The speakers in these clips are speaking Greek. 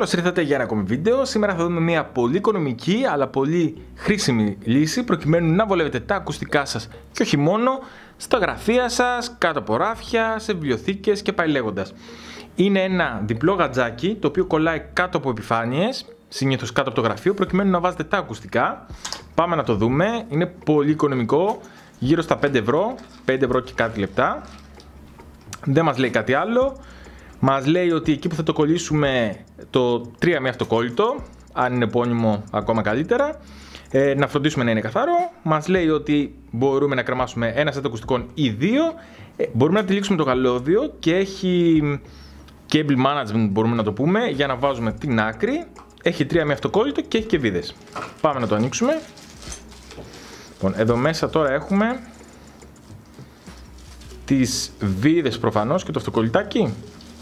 Καλώς ήρθατε για ένα ακόμη βίντεο. Σήμερα θα δούμε μια πολύ οικονομική αλλά πολύ χρήσιμη λύση προκειμένου να βολεύετε τα ακουστικά σας και όχι μόνο στα γραφεία σας, κάτω από ράφια, σε βιβλιοθήκες και πάει λέγοντας. Είναι ένα διπλό γατζάκι το οποίο κολλάει κάτω από επιφάνειες, συνήθως κάτω από το γραφείο, προκειμένου να βάζετε τα ακουστικά. Πάμε να το δούμε. Είναι πολύ οικονομικό, γύρω στα 5 ευρώ, 5 ευρώ και κάτι λεπτά. Δεν μας λέει κάτι άλλο. Μας λέει ότι εκεί που θα το κολλήσουμε το 3 με αυτοκόλλητο, αν είναι επώνυμο ακόμα καλύτερα, να φροντίσουμε να είναι καθαρό. Μας λέει ότι μπορούμε να κρεμάσουμε ένα σετ ακουστικών ή δύο. Μπορούμε να τυλίξουμε το καλώδιο και έχει cable management, μπορούμε να το πούμε, για να βάζουμε την άκρη. Έχει 3 με αυτοκόλλητο και έχει και βίδες. Πάμε να το ανοίξουμε. Λοιπόν, εδώ μέσα τώρα έχουμε τις βίδες προφανώς και το αυτοκολλητάκι.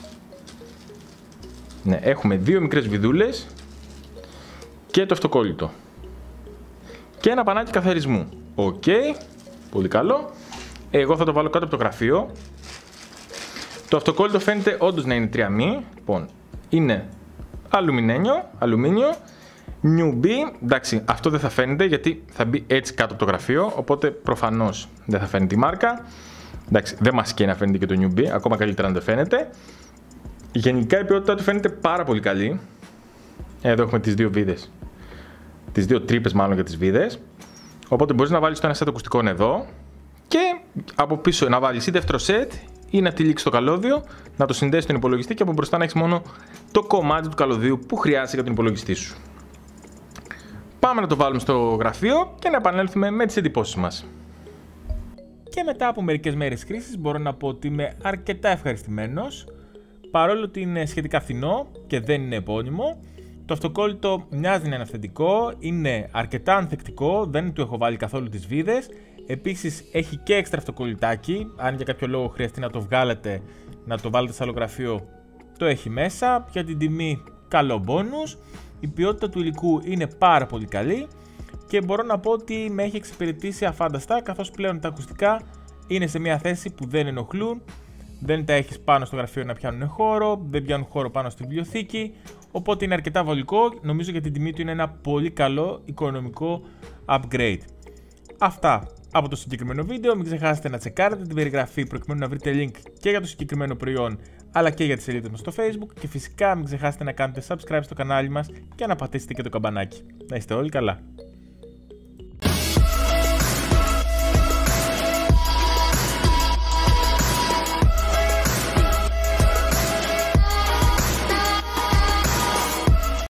Ναι, έχουμε δύο μικρές βιδούλες και το αυτοκόλλητο και ένα πανάκι καθαρισμού. Οκ, πολύ καλό. Εγώ θα το βάλω κάτω από το γραφείο. Το αυτοκόλλητο φαίνεται όντως να είναι 3 μη. Λοιπόν, είναι αλουμίνιο, New B. Εντάξει, αυτό δεν θα φαίνεται γιατί θα μπει έτσι κάτω από το γραφείο, οπότε προφανώς δεν θα φαίνεται η μάρκα. Εντάξει, δεν μας καίει να φαίνεται και το New B, ακόμα καλύτερα αν δεν φαίνεται. Γενικά η ποιότητά του φαίνεται πάρα πολύ καλή. Εδώ έχουμε τις δύο βίδες. Τις δύο τρύπες μάλλον για τις βίδες. Οπότε μπορείς να βάλεις το ένα σετ ακουστικών εδώ και από πίσω να βάλεις ή δεύτερο σετ ή να τυλίξεις το καλώδιο, να το συνδέσεις στον υπολογιστή και από μπροστά να έχεις μόνο το κομμάτι του καλωδίου που χρειάζεται για τον υπολογιστή σου. Πάμε να το βάλουμε στο γραφείο και να επανέλθουμε με τις εντυπώσεις μας. Και μετά από μερικές μέρες χρήσης μπορώ να πω ότι είμαι αρκετά ευχαριστημένος. Παρόλο ότι είναι σχετικά φθηνό και δεν είναι επώνυμο, το αυτοκόλλητο μοιάζει να είναι αυθεντικό, είναι αρκετά ανθεκτικό, δεν του έχω βάλει καθόλου τις βίδες. Επίσης έχει και έξτρα αυτοκολλητάκι, αν για κάποιο λόγο χρειαστεί να το βγάλετε, να το βάλετε σε άλλο γραφείο, το έχει μέσα. Για την τιμή καλό μπόνους, η ποιότητα του υλικού είναι πάρα πολύ καλή και μπορώ να πω ότι με έχει εξυπηρετήσει αφάνταστα, καθώς πλέον τα ακουστικά είναι σε μια θέση που δεν ενοχλούν. Δεν τα έχεις πάνω στο γραφείο να πιάνουν χώρο, δεν πιάνουν χώρο πάνω στη βιβλιοθήκη, οπότε είναι αρκετά βολικό. Νομίζω για την τιμή του είναι ένα πολύ καλό οικονομικό upgrade. Αυτά από το συγκεκριμένο βίντεο. Μην ξεχάσετε να τσεκάρετε την περιγραφή προκειμένου να βρείτε link και για το συγκεκριμένο προϊόν αλλά και για τις σελίδες μας στο Facebook και φυσικά μην ξεχάσετε να κάνετε subscribe στο κανάλι μας και να πατήσετε και το καμπανάκι. Να είστε όλοι καλά.